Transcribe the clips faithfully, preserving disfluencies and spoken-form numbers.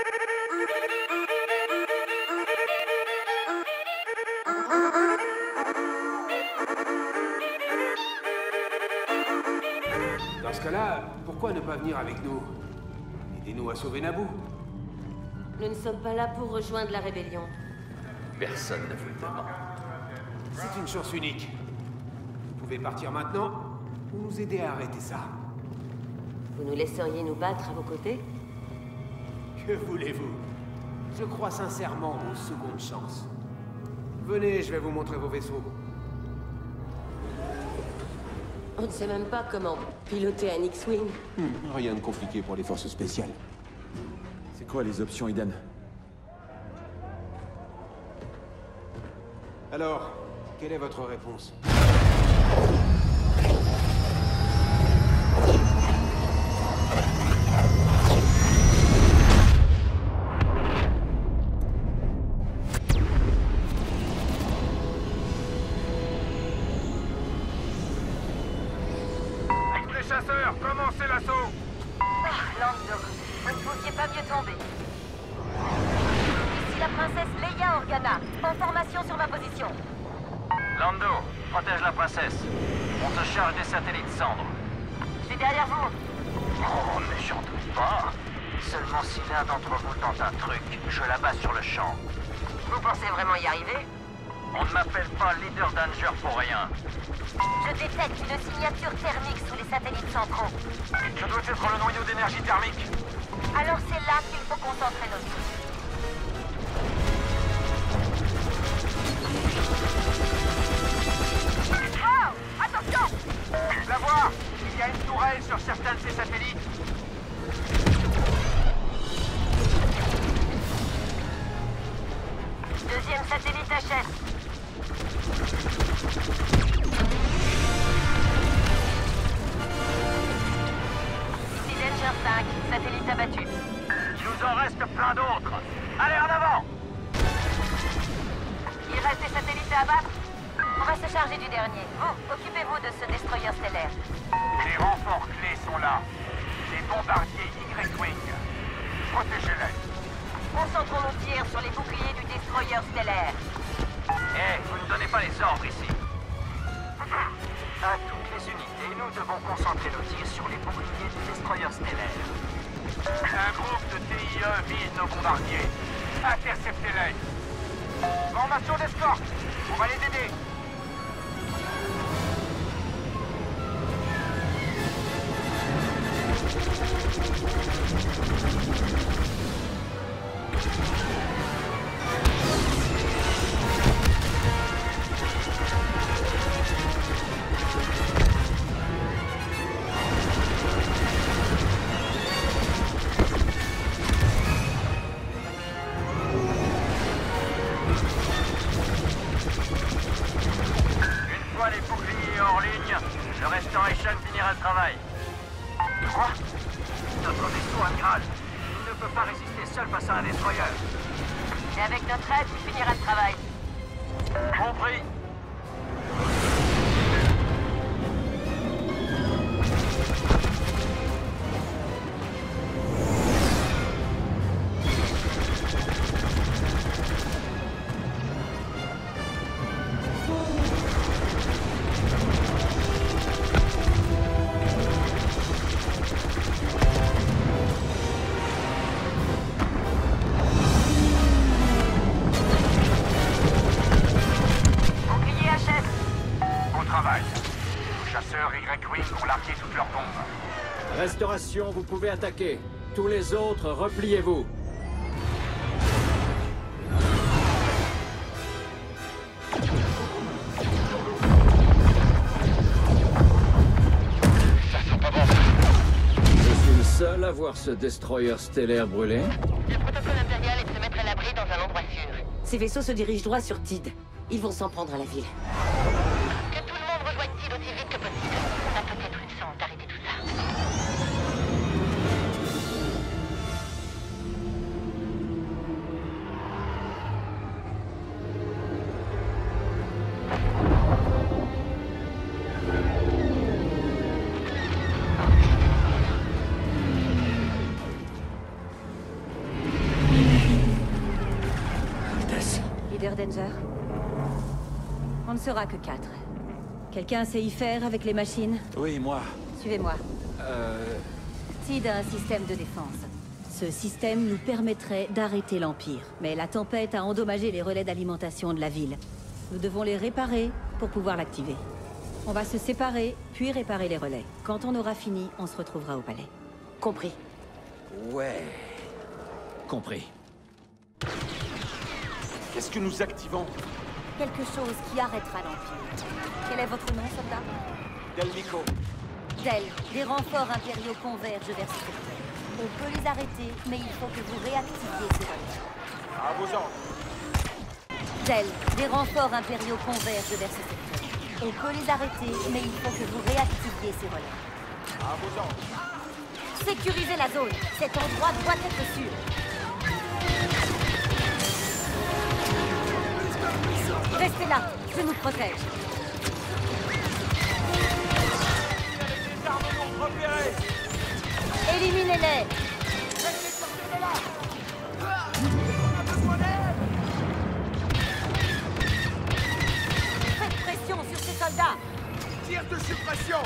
Dans ce cas-là, pourquoi ne pas venir avec nous? Aidez-nous à sauver Naboo. Nous ne sommes pas là pour rejoindre la rébellion. Personne ne vous le demande. C'est une chance unique. Vous pouvez partir maintenant ou nous aider à arrêter ça. Vous nous laisseriez nous battre à vos côtés? Que voulez-vous? Je crois sincèrement aux secondes chances. Venez, je vais vous montrer vos vaisseaux. On ne sait même pas comment piloter un X-Wing. Hmm, rien de compliqué pour les forces spéciales. C'est quoi les options, Eden? Alors, quelle est votre réponse? Les chasseurs, commencez l'assaut! Ah, Lando, vous ne pouviez pas mieux tomber. Ici la princesse Leia Organa, en formation sur ma position. Lando, protège la princesse. On se charge des satellites cendres. Je suis derrière vous. Oh, mais j'en doute pas. Seulement si l'un d'entre vous tente un truc, je l'abats sur le champ. Vous pensez vraiment y arriver? On ne m'appelle pas Leader Danger pour rien. Je détecte une signature thermique sous les satellites centraux. Je dois être le noyau d'énergie thermique. Alors c'est là qu'il faut concentrer nos tirs. Oh! Attention! La voir! Il y a une tourelle sur certains de ces satellites. Deuxième satellite H S. Ici Danger cinq, satellite abattu. Il nous en reste plein d'autres. Allez, en avant! Il reste des satellites à abattre. On va se charger du dernier. Vous, occupez-vous de ce destroyer stellaire. Les renforts clés sont là. Les bombardiers Y-Wing. Protégez-les. Concentrons nos tirs sur les boucliers du destroyer stellaire. Eh, vous ne donnez pas les ordres ici. À toutes les unités, nous devons concentrer nos tirs sur les boucliers du destroyer stellaire. Un groupe de T I E vise nos bombardiers. Interceptez-les. Formation d'escorte. On va les aider. Une fois les boucliers hors ligne, le Restoration finira le travail. Quoi? Notre vaisseau, amiral, il ne peut pas résister seul face à un destroyer. Et avec notre aide, il finira le travail. Compris. Bouclier H S. Bon travail. Les chasseurs Y-Wing ont largué toutes leurs bombes. Restauration, vous pouvez attaquer. Tous les autres, repliez-vous. Ça sent pas bon. Je suis le seul à voir ce destroyer stellaire brûler. Le protocole impérial est de se mettre à l'abri dans un endroit sûr. Ces vaisseaux se dirigent droit sur Tid. Ils vont s'en prendre à la ville. Que tout le monde rejoigne Tid aussi vite que possible. On a peut-être une chance d'arrêter tout ça. Danger? On ne sera que quatre. Quelqu'un sait y faire avec les machines? Oui, moi. Suivez-moi. Euh... Tid a un système de défense. Ce système nous permettrait d'arrêter l'Empire. Mais la tempête a endommagé les relais d'alimentation de la ville. Nous devons les réparer pour pouvoir l'activer. On va se séparer, puis réparer les relais. Quand on aura fini, on se retrouvera au palais. Compris. Ouais... Compris. Qu'est-ce que nous activons? Quelque chose qui arrêtera l'Empire. Quel est votre nom, soldat? Delmico. Del, des renforts impériaux convergent vers ce secteur. On peut les arrêter, mais il faut que vous réactiviez ces relais. À vos ordres. Del, des renforts impériaux convergent vers ce secteur. On peut les arrêter, mais il faut que vous réactiviez ces relais. À vos ordres. Sécurisez la zone. Cet endroit doit être sûr. Restez là, je nous protège. Éliminez-les. Faites pression sur ces soldats. Tir de suppression.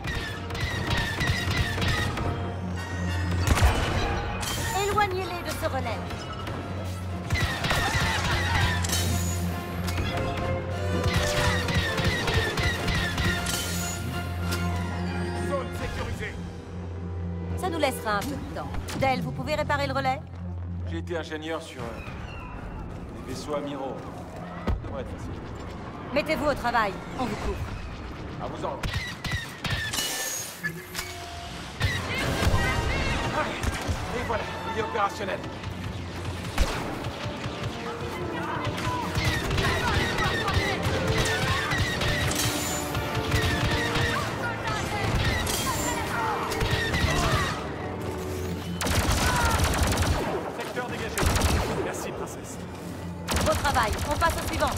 Éloignez-les de ce relais. Zone sécurisée. Ça nous laissera un peu de temps. Del, vous pouvez réparer le relais? J'ai été ingénieur sur... euh, des vaisseaux amiraux. Ça devrait être facile. Mettez-vous au travail, on vous couvre. À vos ordres. Ah, et voilà, il est opérationnel. Secteur dégagé. Merci, princesse. Beau travail, on passe au suivant.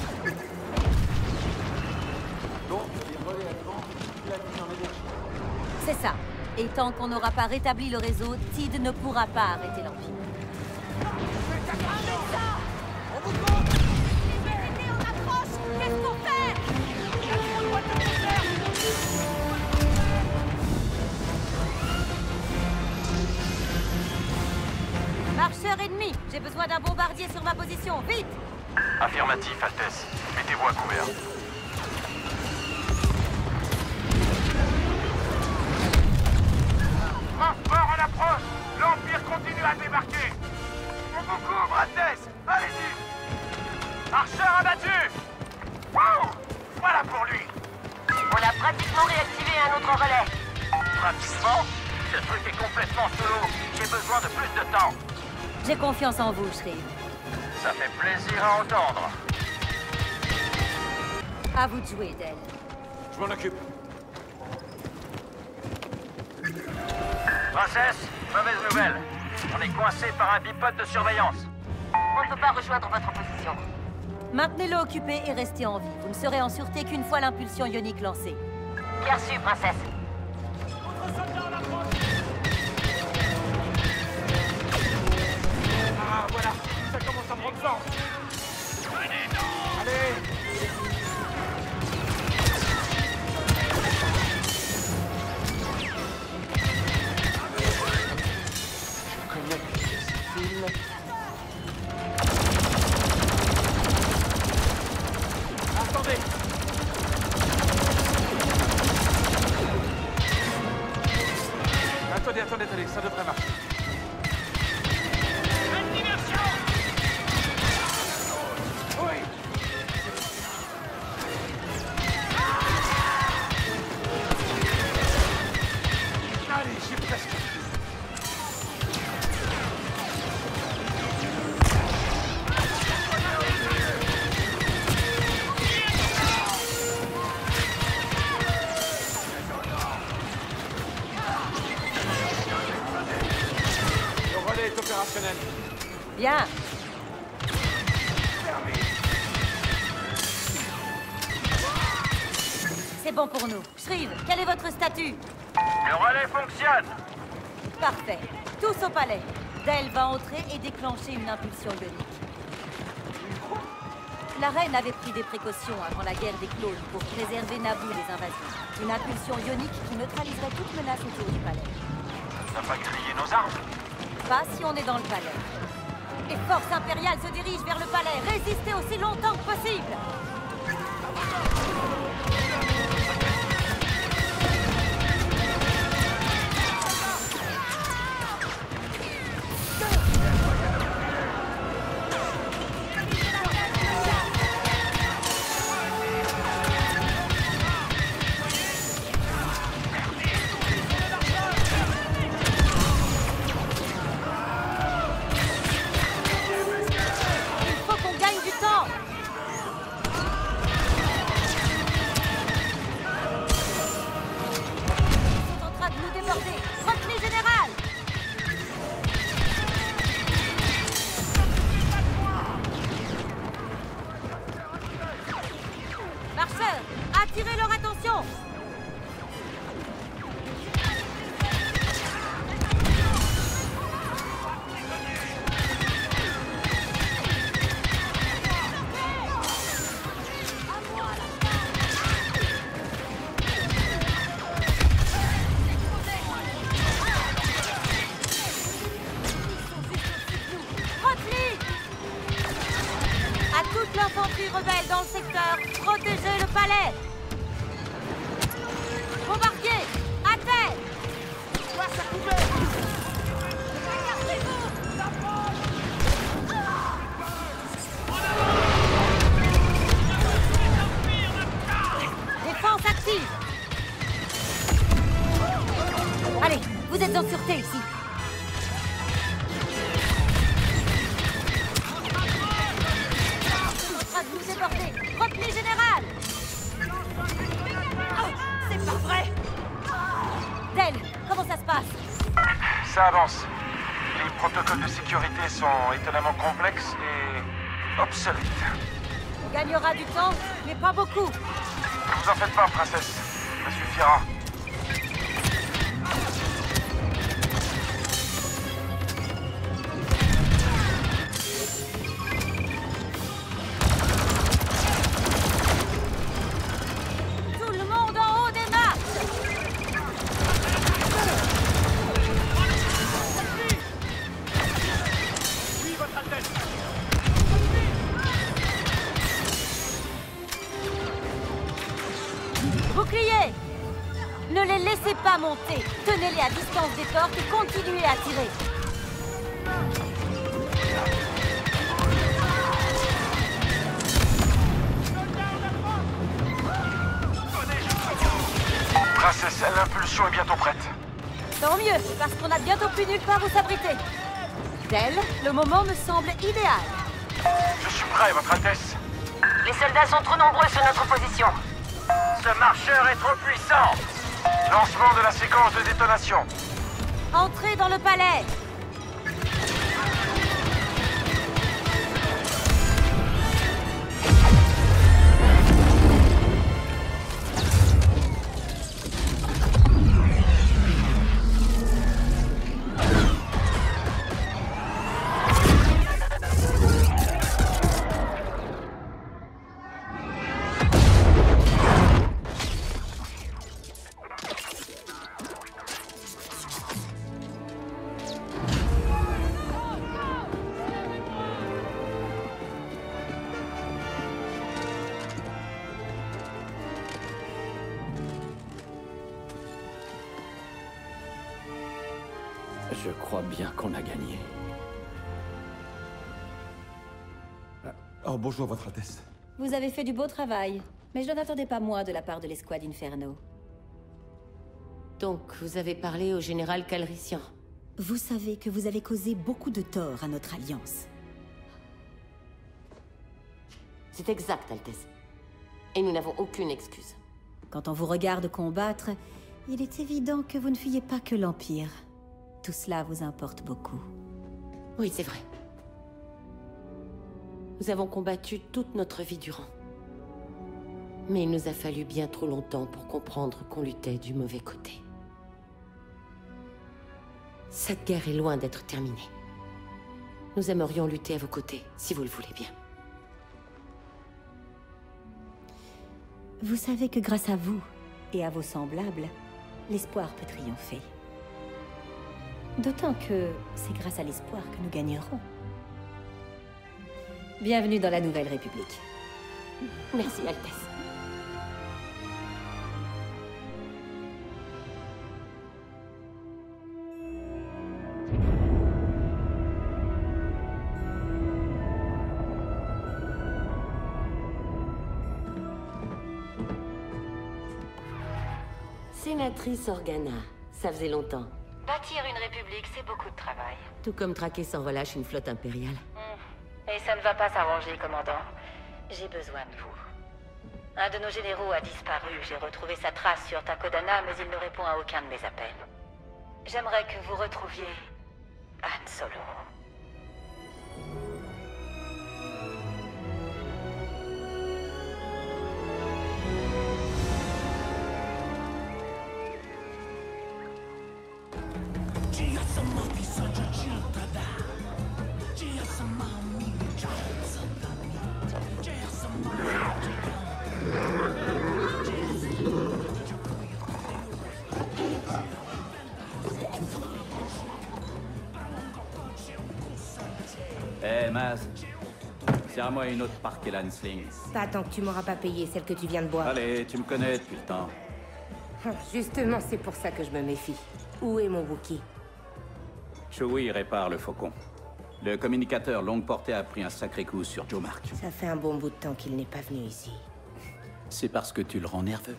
Donc, les relais allemands, la mise en énergie. C'est ça. Et tant qu'on n'aura pas rétabli le réseau, Tid ne pourra pas arrêter l'Empire. Marcheur ennemi, j'ai besoin d'un bombardier sur ma position, vite! Affirmatif, Altesse. Mettez-vous à couvert. Transport en approche. L'Empire continue à débarquer. On vous couvre, Altesse. Allez-y. Marcheur abattu. Wow. Voilà pour lui. On a pratiquement réactivé un autre relais. Pratiquement. Ce truc est complètement sous l'eau. J'ai besoin de plus de temps. J'ai confiance en vous, Shriv. Ça fait plaisir à entendre. À vous de jouer, Del. Je m'en occupe. Princesse, mauvaise nouvelle. On est coincé par un bipode de surveillance. On ne peut pas rejoindre votre position. Maintenez-le occupé et restez en vie. Vous ne serez en sûreté qu'une fois l'impulsion ionique lancée. Bien sûr, princesse. Ah, voilà, ça commence à prendre forme. Allez. Je connecte ce fil. Attendez. Attendez, attendez, attendez, ça devrait marcher. Oui. Allez, j'ai presque fini. Le relais est opérationnel. Bien. C'est bon pour nous. Shriv, quel est votre statut? Le relais fonctionne. Parfait. Tous au palais. Del va entrer et déclencher une impulsion ionique. La reine avait pris des précautions avant la guerre des clones pour préserver Naboo des invasions. Une impulsion ionique qui neutraliserait toute menace autour du palais. On n'a pas grillé nos armes. Pas si on est dans le palais. Les forces impériales se dirigent vers le palais. Résistez aussi longtemps que possible. Attirez leur attention! À toute l'infanterie rebelle dans le secteur, protégez le palais! Bombardier! À terre! Face à couvert! Défense active! Allez, vous êtes en sûreté ici. Vous débordez! Repli général! Oh, c'est pas vrai! Del, comment ça se passe? Ça avance. Les protocoles de sécurité sont étonnamment complexes et obsolètes. On gagnera du temps, mais pas beaucoup. Ne vous en faites pas, princesse. Ça suffira. Bouclier! Ne les laissez pas monter. Tenez-les à distance des portes et continuez à tirer. Princesse, l'impulsion est bientôt prête. Tant mieux, parce qu'on a bientôt plus nulle part où s'abriter. Del, le moment me semble idéal. Je suis prêt, Votre Altesse. Les soldats sont trop nombreux sur notre position. Ce marcheur est trop puissant. Lancement de la séquence de détonation. Entrez dans le palais. Je crois bien qu'on a gagné. Oh, bonjour, Votre Altesse. Vous avez fait du beau travail, mais je n'en attendais pas moins de la part de l'escouade Inferno. Donc, vous avez parlé au général Calrissian. Vous savez que vous avez causé beaucoup de tort à notre alliance. C'est exact, Altesse. Et nous n'avons aucune excuse. Quand on vous regarde combattre, il est évident que vous ne fuyez pas que l'Empire. Tout cela vous importe beaucoup. Oui, c'est vrai. Nous avons combattu toute notre vie durant. Mais il nous a fallu bien trop longtemps pour comprendre qu'on luttait du mauvais côté. Cette guerre est loin d'être terminée. Nous aimerions lutter à vos côtés, si vous le voulez bien. Vous savez que grâce à vous et à vos semblables, l'espoir peut triompher. D'autant que c'est grâce à l'espoir que nous gagnerons. Bienvenue dans la Nouvelle République. Merci, Altesse. Sénatrice Organa, ça faisait longtemps. Bâtir une république, c'est beaucoup de travail. Tout comme traquer sans relâche une flotte impériale. Mmh. Et ça ne va pas s'arranger, commandant. J'ai besoin de vous. Un de nos généraux a disparu. J'ai retrouvé sa trace sur Takodana, mais il ne répond à aucun de mes appels. J'aimerais que vous retrouviez Han Solo. Eh, hey, Maz. Serre-moi une autre Parker Lansling. Pas tant que tu m'auras pas payé celle que tu viens de boire. Allez, tu me connais depuis le temps. Justement, c'est pour ça que je me méfie. Où est mon Wookie? Chewie répare le faucon. Le communicateur longue portée a pris un sacré coup sur Joe Mark. Ça fait un bon bout de temps qu'il n'est pas venu ici. C'est parce que tu le rends nerveux.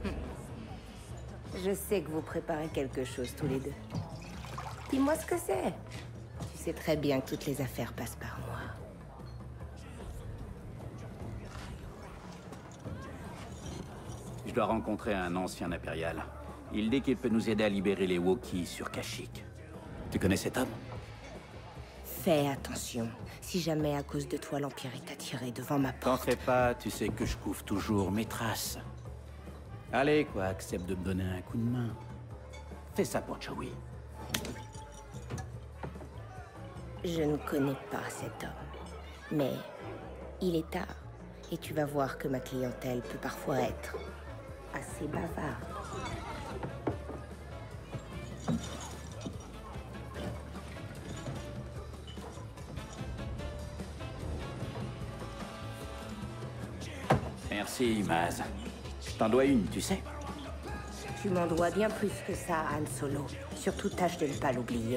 Je sais que vous préparez quelque chose tous les deux. Dis-moi ce que c'est. Tu sais très bien que toutes les affaires passent par moi. Je dois rencontrer un ancien impérial. Il dit qu'il peut nous aider à libérer les Wookiees sur Kashyyyk. Tu connais cet homme? Fais attention. Si jamais à cause de toi l'Empire est attiré devant ma T'en porte... fais pas, tu sais que je couvre toujours mes traces. Allez, quoi, accepte de me donner un coup de main. Fais ça pour Chewie. Je ne connais pas cet homme. Mais il est tard. Et tu vas voir que ma clientèle peut parfois être assez bavarde. Merci, Maz. Je t'en dois une, tu sais. Tu m'en dois bien plus que ça, Han Solo. Surtout tâche de ne pas l'oublier.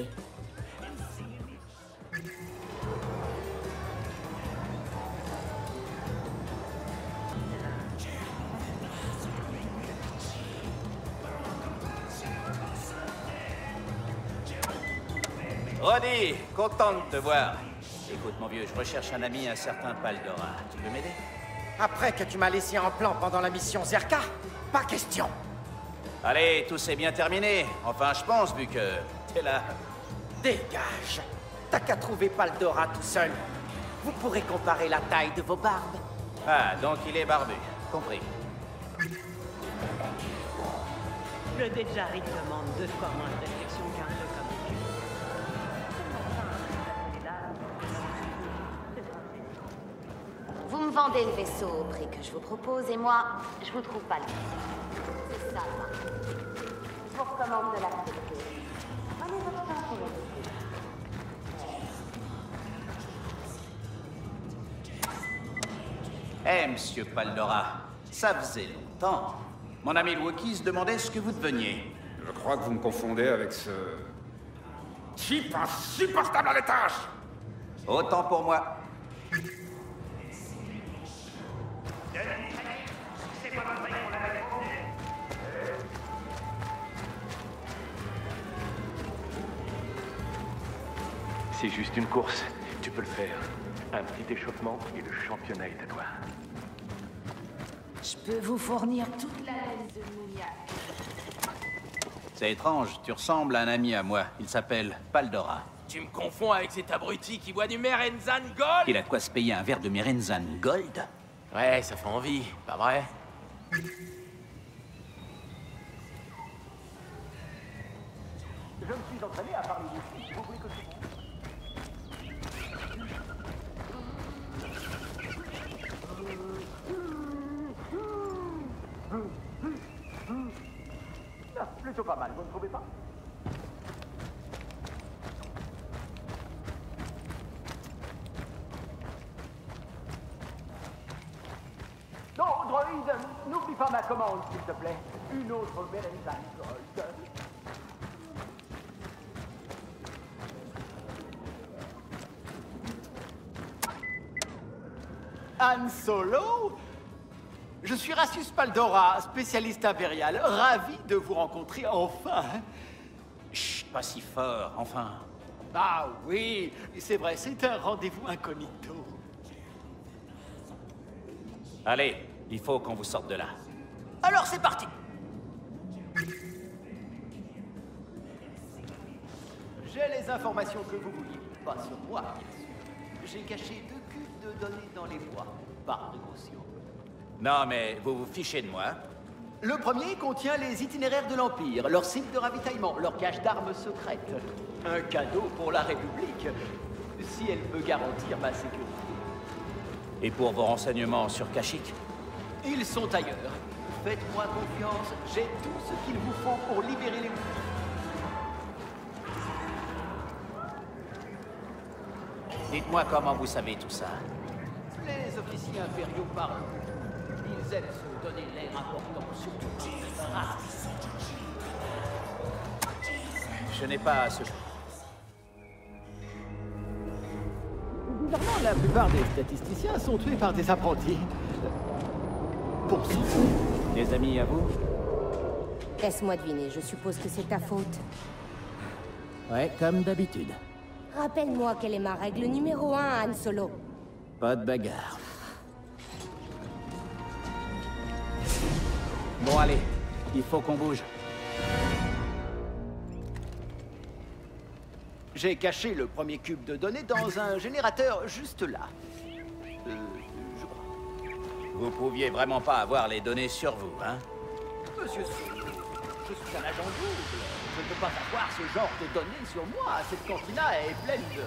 Roddy, content de te voir. Écoute, mon vieux, je recherche un ami, un certain Paldora. Tu peux m'aider? Après que tu m'as laissé en plan pendant la mission Zerka? Pas question. Allez, tout s'est bien terminé. Enfin, je pense, vu que t'es là. Dégage. T'as qu'à trouver Paldora tout seul. Vous pourrez comparer la taille de vos barbes. Ah, donc il est barbu. Compris. Le Dejari demande deux fois moins de réflexion qu'un jeu comme Vous me vendez le vaisseau au prix que je vous propose et moi, je vous trouve pas le prix. C'est ça, moi. Je vous recommande de l'accepter. Prenez votre temps pour le Eh, monsieur Paldora, ça faisait longtemps. Mon ami le Wookiee se demandait ce que vous deveniez. Je crois que vous me confondez avec ce... type insupportable à l'étage. Autant pour moi. C'est juste une course, tu peux le faire. Un petit échauffement et le championnat est à toi. Je peux vous fournir toute la laine de Mouniac. C'est étrange, tu ressembles à un ami à moi. Il s'appelle Paldora. Tu me confonds avec cet abruti qui boit du Merenzan Gold? Il a de quoi se payer un verre de Merenzan Gold? Ouais, ça fait envie, pas vrai? Je me suis entraîné à parler d'ici. Vous voulez que je... plutôt pas mal, vous ne trouvez pas? Non, droïde, n'oublie pas ma commande, s'il te plaît. Une autre Berenzan Gold. Han Solo? Je suis Rasus Paldora, spécialiste impérial. Ravi de vous rencontrer enfin. Chut, pas si fort, enfin. Ah oui, c'est vrai, c'est un rendez-vous incognito. Allez, il faut qu'on vous sorte de là. Alors c'est parti. J'ai les informations que vous vouliez. Pas sur moi, bien sûr. J'ai caché deux cubes de données dans les bois, par précaution. Non, mais vous vous fichez de moi. Le premier contient les itinéraires de l'Empire, leur site de ravitaillement, leur cache d'armes secrètes. Un cadeau pour la République, si elle peut garantir ma sécurité. Et pour vos renseignements sur Kashyyyk? Ils sont ailleurs. Faites-moi confiance, j'ai tout ce qu'il vous faut pour libérer les Wookiees. Dites-moi comment vous savez tout ça. Les officiers impériaux parlent. Ils aiment se donner l'air important, surtout dans cette race. Je n'ai pas ce... Bizarrement, la plupart des statisticiens sont tués par des apprentis. Pour ça. Des amis à vous? Laisse-moi deviner, je suppose que c'est ta faute. Ouais, comme d'habitude. Rappelle-moi quelle est ma règle numéro un, Han Solo. Pas de bagarre. Bon, allez, il faut qu'on bouge. J'ai caché le premier cube de données dans un générateur juste là. Euh, je crois. Vous pouviez vraiment pas avoir les données sur vous, hein? Monsieur Sulu, je suis un agent double. Je ne peux pas avoir ce genre de données sur moi. Cette cantina est pleine de...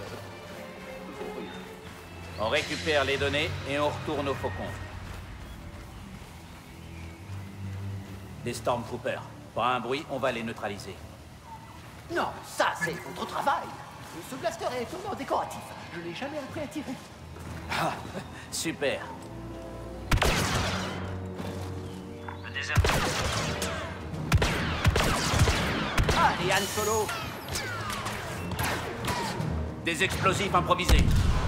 On récupère les données et on retourne au Faucon. Des Stormtroopers. Pas un bruit, on va les neutraliser. Non, ça c'est votre travail. Ce blaster est totalement décoratif. Je l'ai jamais appris à tirer. Ah, super. Le désert. Ah, et Han Solo. Des explosifs improvisés.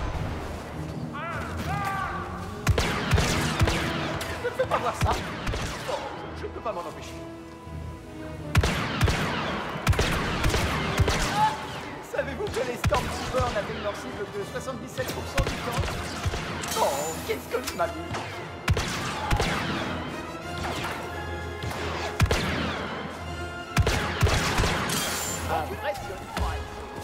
Je ne peux pas voir ça. Oh, je ne peux pas m'en empêcher. Ah, savez-vous que les Stormtroopers n'atteignent leur cible que soixante-dix-sept pour cent du temps? Oh, qu'est-ce que je m'amuse. Impressionnant.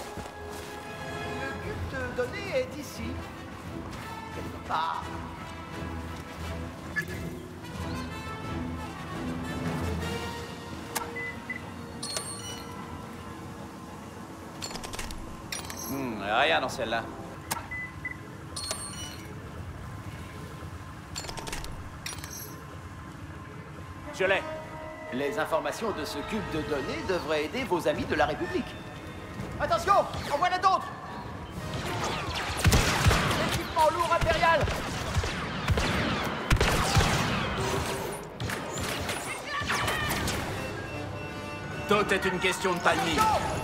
Le but de données est ici. Quelque part. Hmm, rien dans celle-là. Je l'ai. Les informations de ce cube de données devraient aider vos amis de la République. Attention, en voilà d'autres. Équipement lourd impérial. Tout est une question de timing.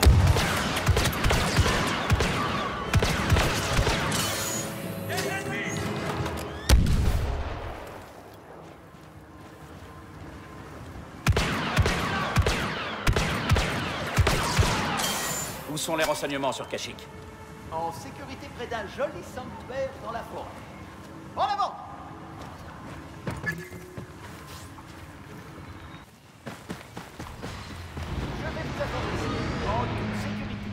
Où sont les renseignements sur Kashyyyk? En sécurité près d'un joli sanctuaire dans la forêt. En avant! Je vais vous attendre ici, en toute sécurité.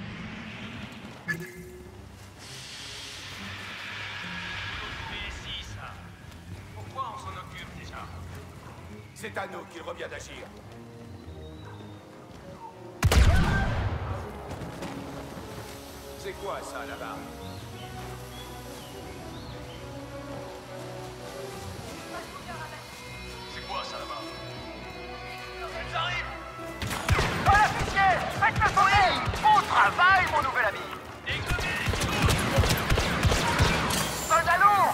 C'est ici, ça. Pourquoi on s'en occupe déjà? C'est à nous qu'il revient d'agir. C'est quoi ça là-bas? C'est quoi ça là-bas? Ils arrivent! Faites le soleil! Bon travail, mon nouvel ami! Soldat lourd!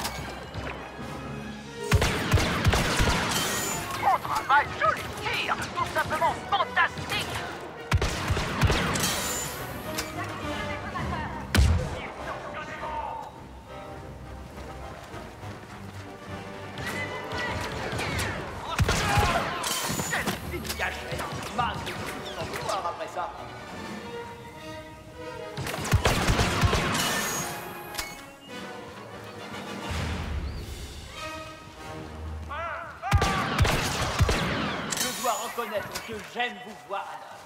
Bon travail, joli tir! Tout simplement fantastique! Après ça. Je dois reconnaître que j'aime vous voir à l'œuvre.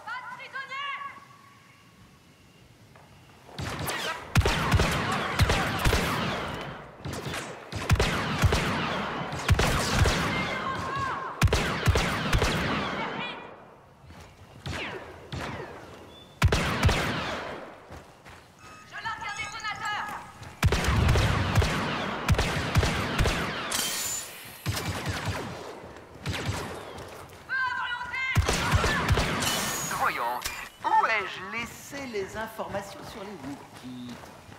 Les informations sur les Wookiees.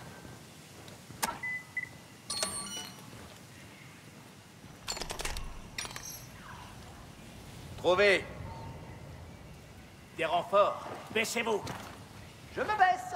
Trouvé. Des renforts. Baissez-vous. Je me baisse.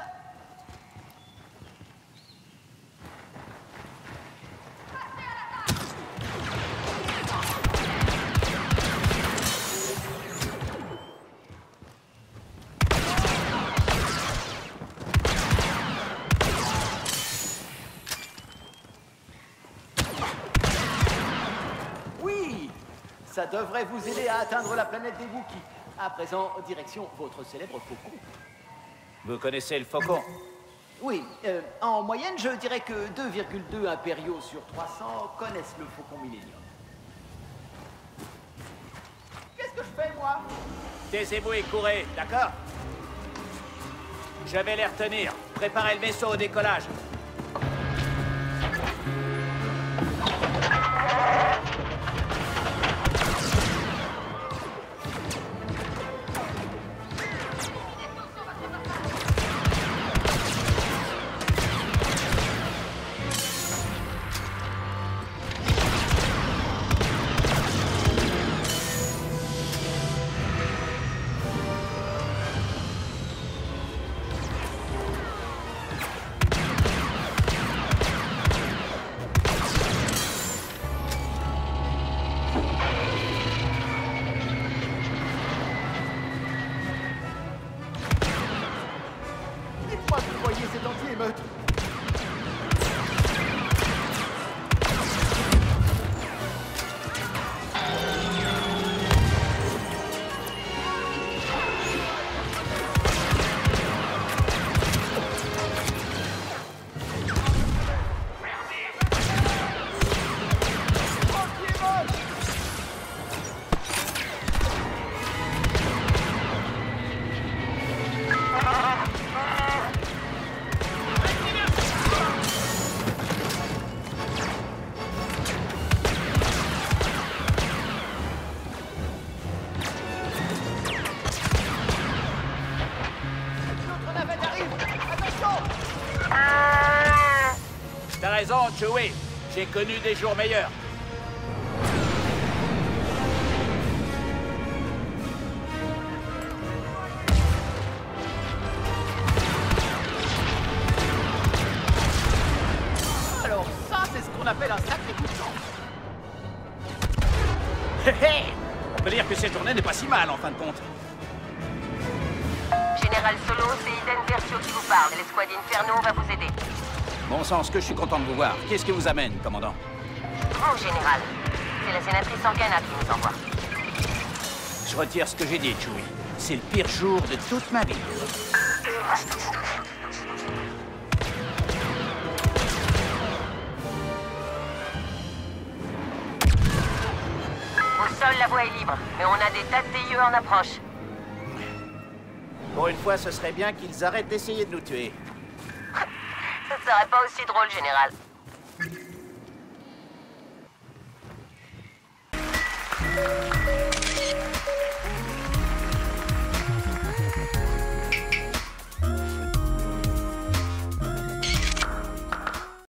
Ça devrait vous aider à atteindre la planète des Wookiees. À présent, direction votre célèbre faucon. Vous connaissez le faucon? Oui, euh, en moyenne, je dirais que deux virgule deux impériaux sur trois cents connaissent le faucon Millennium. Qu'est-ce que je fais, moi? Taisez-vous et courez, d'accord? Je vais les retenir. Préparez le vaisseau au décollage. Chewie, j'ai connu des jours meilleurs. Alors ça, c'est ce qu'on appelle un sacré coup de chance. Hé hé! On peut dire que cette tournée n'est pas si mal en fin de compte. Général Solo, c'est Eden Versio qui vous parle. L'escouade Inferno va vous aider. Bon sens, que je suis content de vous voir. Qu'est-ce qui vous amène, commandant? Vous, général. C'est la sénatrice Organa qui nous envoie. Je retire ce que j'ai dit, Chewie. C'est le pire jour de toute ma vie. Au sol, la voie est libre, mais on a des tas de T I E en approche. Pour une fois, ce serait bien qu'ils arrêtent d'essayer de nous tuer. Ça serait pas aussi drôle, général.